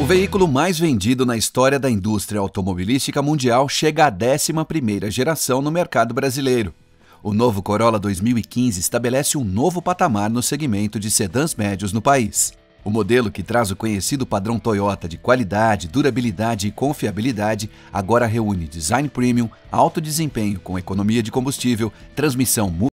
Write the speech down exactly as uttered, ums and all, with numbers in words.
O veículo mais vendido na história da indústria automobilística mundial chega à décima primeira geração no mercado brasileiro. O novo Corolla dois mil e quinze estabelece um novo patamar no segmento de sedãs médios no país. O modelo, que traz o conhecido padrão Toyota de qualidade, durabilidade e confiabilidade, agora reúne design premium, alto desempenho com economia de combustível, transmissão